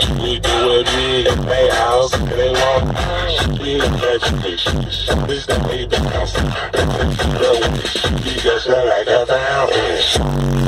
We do it big at their house, they want big imagination. This that made the house, you just like a fountain.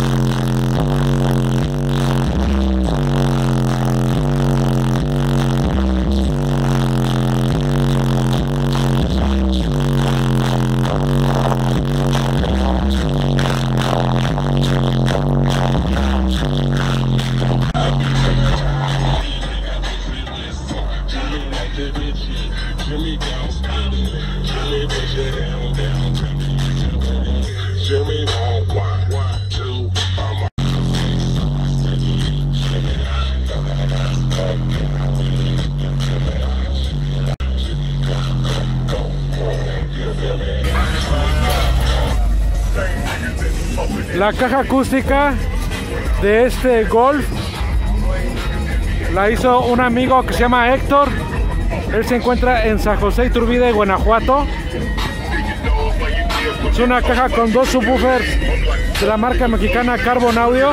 La caja acústica de este Golf la hizo un amigo que se llama Héctor. Él se encuentra en San José Iturbide, Guanajuato. Es una caja con dos subwoofers de la marca mexicana Carbon Audio.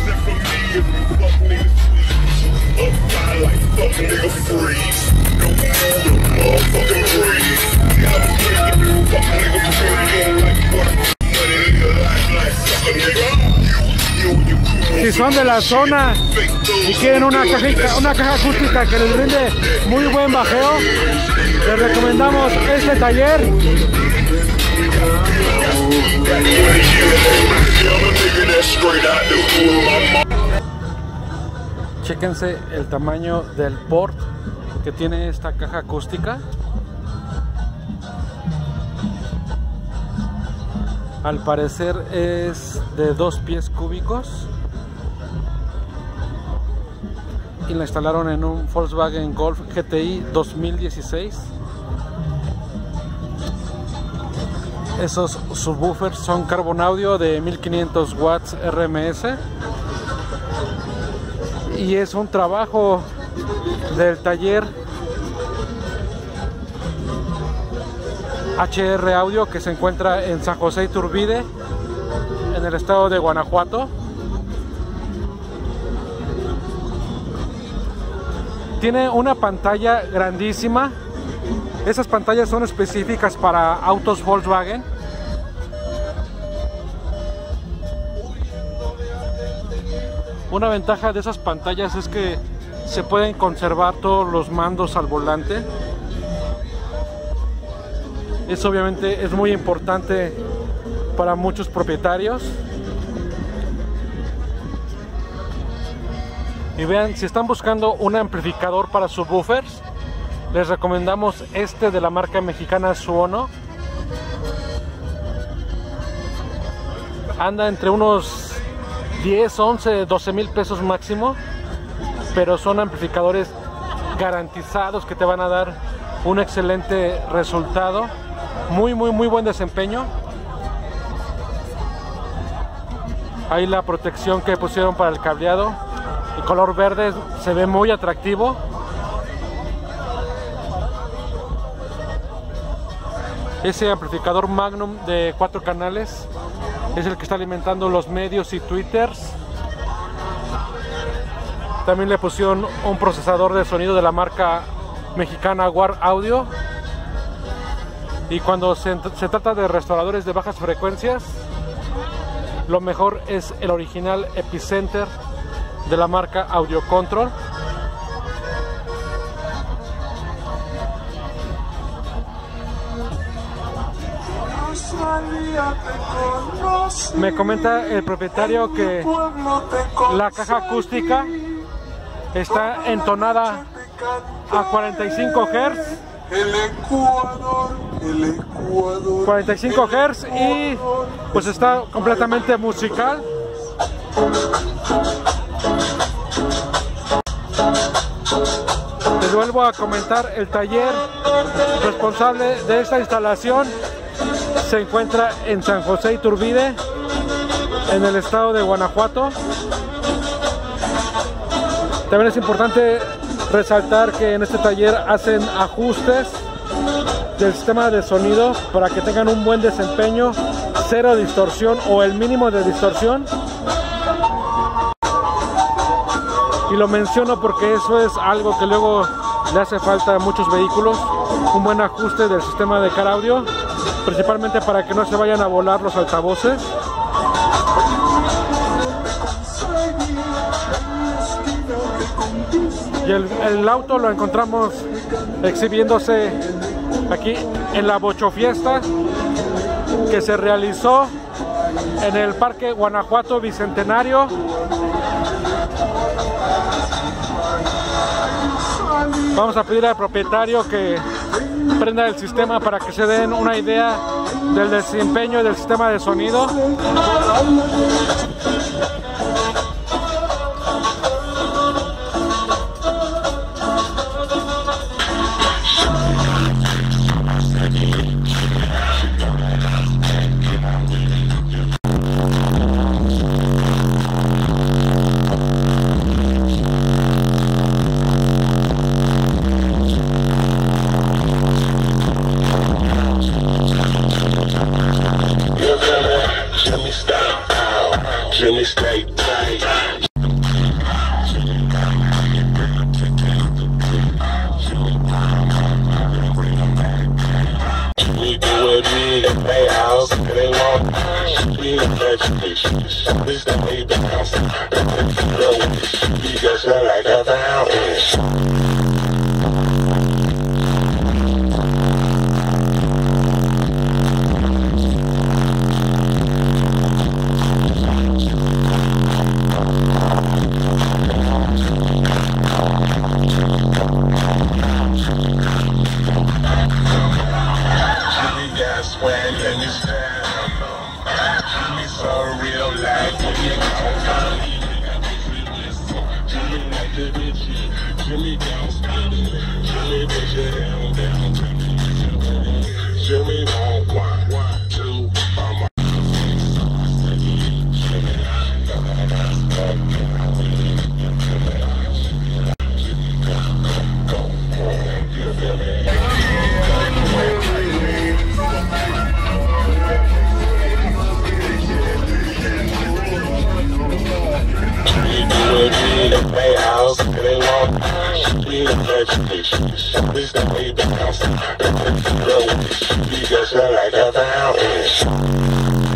Si son de la zona y quieren una caja acústica que les brinde muy buen bajeo, les recomendamos este taller. Chéquense el tamaño del port que tiene esta caja acústica. Al parecer es de 2 pies cúbicos y la instalaron en un Volkswagen Golf GTI 2016. Esos subwoofers son Carbon Audio de 1500 watts RMS y es un trabajo del taller HR Audio que se encuentra en San José Iturbide, en el estado de Guanajuato. Tiene una pantalla grandísima. Esas pantallas son específicas para autos Volkswagen. Una ventaja de esas pantallas es que se pueden conservar todos los mandos al volante. Eso obviamente es muy importante para muchos propietarios. Y vean, si están buscando un amplificador para subwoofers, les recomendamos este de la marca mexicana Suono. Anda entre unos 10, 11, 12 mil pesos máximo, pero son amplificadores garantizados que te van a dar un excelente resultado. Muy buen desempeño. Ahí la protección que pusieron para el cableado, el color verde, se ve muy atractivo. Ese amplificador Magnum de 4 canales es el que está alimentando los medios y twitters. También le pusieron un procesador de sonido de la marca mexicana War Audio. Y cuando se trata de restauradores de bajas frecuencias, lo mejor es el original Epicenter de la marca Audio Control. Me comenta el propietario que la caja acústica está entonada a 45 Hz. 45 Hz y pues está completamente musical. Les vuelvo a comentar, el taller responsable de esta instalación se encuentra en San José Iturbide, en el estado de Guanajuato. También es importante resaltar que en este taller hacen ajustes del sistema de sonido para que tengan un buen desempeño, cero distorsión o el mínimo de distorsión. Y lo menciono porque eso es algo que luego le hace falta a muchos vehículos, un buen ajuste del sistema de car audio, principalmente para que no se vayan a volar los altavoces. Y el auto lo encontramos exhibiéndose aquí en la Bocho Fiesta que se realizó en el Parque Guanajuato Bicentenario. Vamos a pedir al propietario que prenda el sistema para que se den una idea del desempeño y del sistema de sonido. Jimmy stay tight. We do it big at their house, they want we in education. This the baby house. You guys are like a fountain. Swag and you stand Jimmy so real life Jimmy like the bitch Jimmy don't spin it Jimmy bitch it down Jimmy won't one, two, they house, they want we in education. This the baby house. You guys are like a fountain.